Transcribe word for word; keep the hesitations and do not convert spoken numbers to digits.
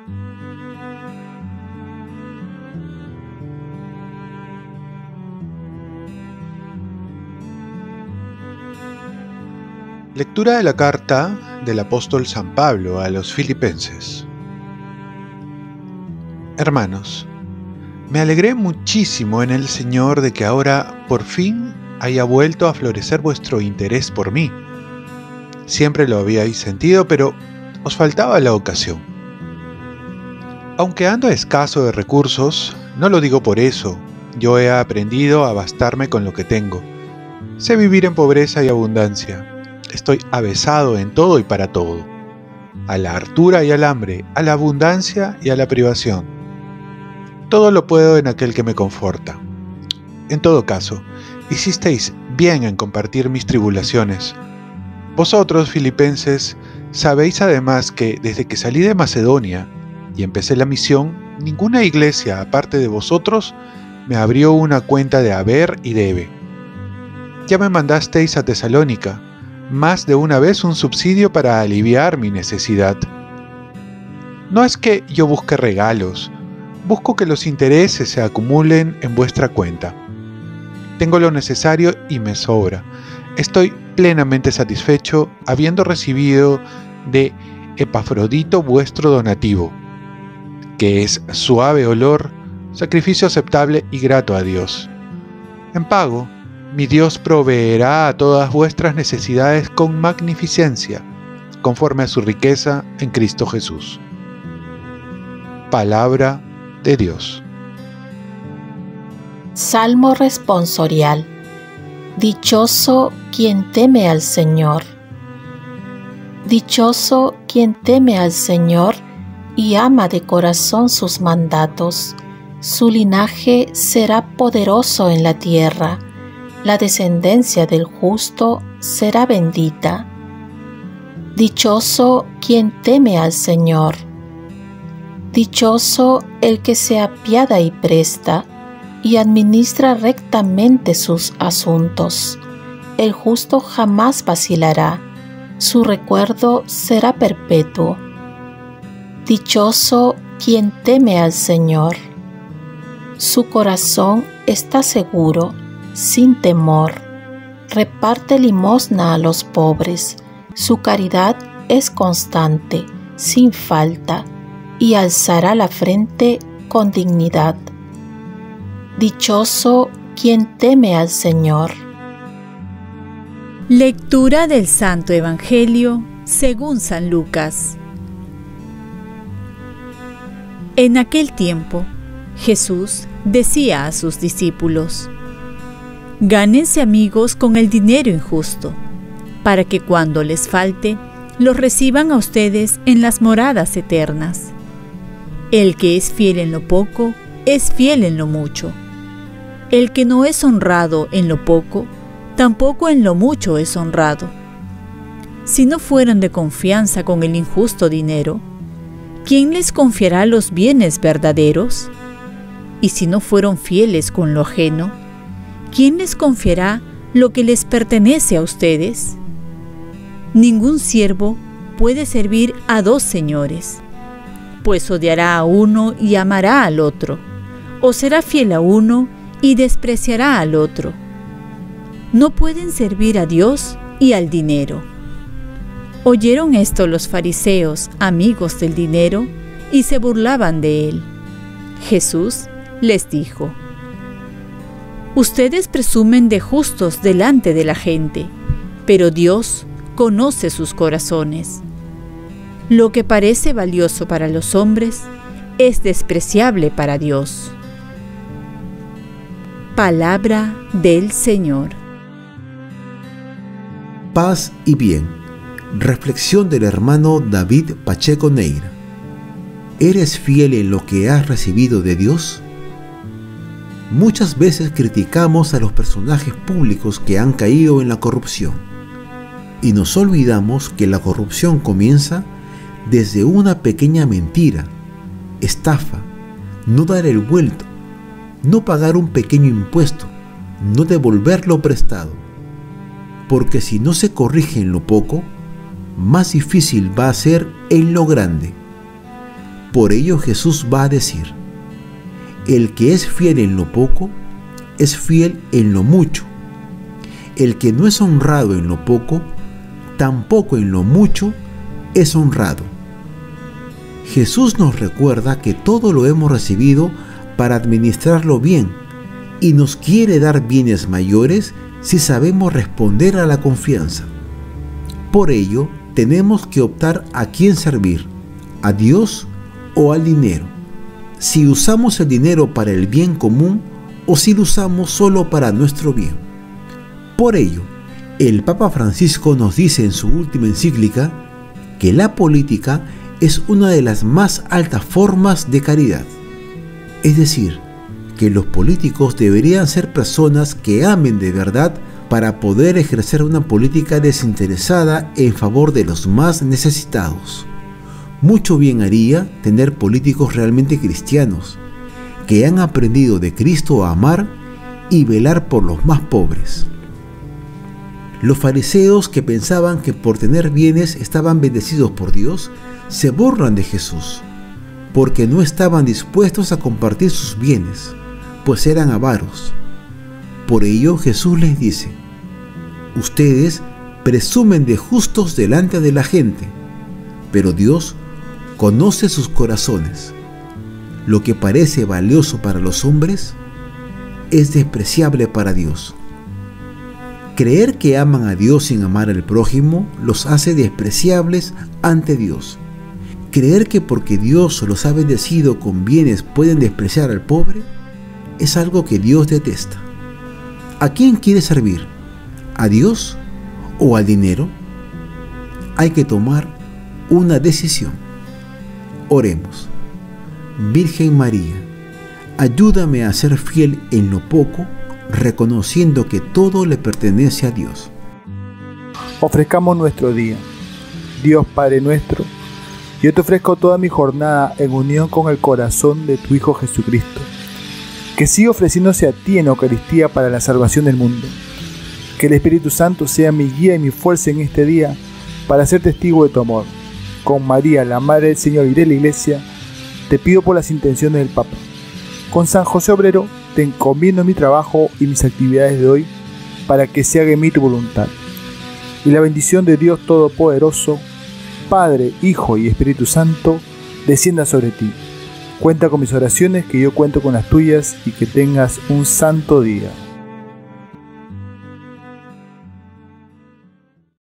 Lectura de la carta del apóstol San Pablo a los Filipenses. Hermanos, me alegré muchísimo en el Señor de que ahora por fin haya vuelto a florecer vuestro interés por mí. Siempre lo habíais sentido, pero os faltaba la ocasión. Aunque ando escaso de recursos, no lo digo por eso. Yo he aprendido a bastarme con lo que tengo. Sé vivir en pobreza y abundancia. Estoy avesado en todo y para todo, a la hartura y al hambre, a la abundancia y a la privación. Todo lo puedo en aquel que me conforta. En todo caso, hicisteis bien en compartir mis tribulaciones. Vosotros, filipenses, sabéis además que desde que salí de Macedonia y empecé la misión, ninguna iglesia, aparte de vosotros, me abrió una cuenta de haber y debe. Ya me mandasteis a Tesalónica, más de una vez un subsidio para aliviar mi necesidad. No es que yo busque regalos, busco que los intereses se acumulen en vuestra cuenta. Tengo lo necesario y me sobra. Estoy plenamente satisfecho habiendo recibido de Epafrodito vuestro donativo, que es suave olor, sacrificio aceptable y grato a Dios. En pago, mi Dios proveerá a todas vuestras necesidades con magnificencia, conforme a su riqueza en Cristo Jesús. Palabra de Dios. Salmo responsorial. Dichoso quien teme al Señor. Dichoso quien teme al Señor y ama de corazón sus mandatos. Su linaje será poderoso en la tierra. La descendencia del justo será bendita. Dichoso quien teme al Señor. Dichoso el que se apiada y presta, y administra rectamente sus asuntos. El justo jamás vacilará, su recuerdo será perpetuo. Dichoso quien teme al Señor. Su corazón está seguro, sin temor. Reparte limosna a los pobres. Su caridad es constante, sin falta, y alzará la frente con dignidad. Dichoso quien teme al Señor. Lectura del Santo Evangelio según San Lucas. En aquel tiempo, Jesús decía a sus discípulos: Gánense amigos con el dinero injusto, para que cuando les falte, los reciban a ustedes en las moradas eternas. El que es fiel en lo poco, es fiel en lo mucho. El que no es honrado en lo poco, tampoco en lo mucho es honrado. Si no fueran de confianza con el injusto dinero, ¿quién les confiará los bienes verdaderos? Y si no fueron fieles con lo ajeno, ¿quién les confiará lo que les pertenece a ustedes? Ningún siervo puede servir a dos señores, pues odiará a uno y amará al otro, o será fiel a uno y despreciará al otro. No pueden servir a Dios y al dinero. Oyeron esto los fariseos, amigos del dinero, y se burlaban de él. Jesús les dijo: Ustedes presumen de justos delante de la gente, pero Dios conoce sus corazones. Lo que parece valioso para los hombres es despreciable para Dios. Palabra del Señor. Paz y bien. Reflexión del hermano David Pacheco Neira. ¿Eres fiel en lo que has recibido de Dios? Muchas veces criticamos a los personajes públicos que han caído en la corrupción, y nos olvidamos que la corrupción comienza desde una pequeña mentira, estafa, no dar el vuelto, no pagar un pequeño impuesto, no devolver lo prestado. Porque si no se corrige en lo poco, más difícil va a ser en lo grande. Por ello Jesús va a decir: el que es fiel en lo poco, es fiel en lo mucho. El que no es honrado en lo poco, tampoco en lo mucho es honrado. Jesús nos recuerda que todo lo hemos recibido para administrarlo bien y nos quiere dar bienes mayores si sabemos responder a la confianza. Por ello, tenemos que optar a quién servir, a Dios o al dinero. Si usamos el dinero para el bien común o si lo usamos solo para nuestro bien. Por ello, el Papa Francisco nos dice en su última encíclica que la política es una de las más altas formas de caridad. Es decir, que los políticos deberían ser personas que amen de verdad para poder ejercer una política desinteresada en favor de los más necesitados. Mucho bien haría tener políticos realmente cristianos, que han aprendido de Cristo a amar y velar por los más pobres. Los fariseos, que pensaban que por tener bienes estaban bendecidos por Dios, se burlan de Jesús, porque no estaban dispuestos a compartir sus bienes, pues eran avaros. Por ello Jesús les dice: ustedes presumen de justos delante de la gente, pero Dios conoce sus corazones. Lo que parece valioso para los hombres es despreciable para Dios. Creer que aman a Dios sin amar al prójimo los hace despreciables ante Dios. Creer que porque Dios los ha bendecido con bienes pueden despreciar al pobre es algo que Dios detesta. ¿A quién quiere servir? ¿A Dios o al dinero? Hay que tomar una decisión. Oremos. Virgen María, ayúdame a ser fiel en lo poco, reconociendo que todo le pertenece a Dios. Ofrezcamos nuestro día. Dios Padre nuestro, yo te ofrezco toda mi jornada en unión con el corazón de tu Hijo Jesucristo, que siga ofreciéndose a ti en Eucaristía para la salvación del mundo. Que el Espíritu Santo sea mi guía y mi fuerza en este día para ser testigo de tu amor. Con María, la Madre del Señor y de la Iglesia, te pido por las intenciones del Papa. Con San José Obrero, te encomiendo mi trabajo y mis actividades de hoy para que se haga en mí tu voluntad. Y la bendición de Dios Todopoderoso, Padre, Hijo y Espíritu Santo, descienda sobre ti. Cuenta con mis oraciones, que yo cuento con las tuyas, y que tengas un santo día.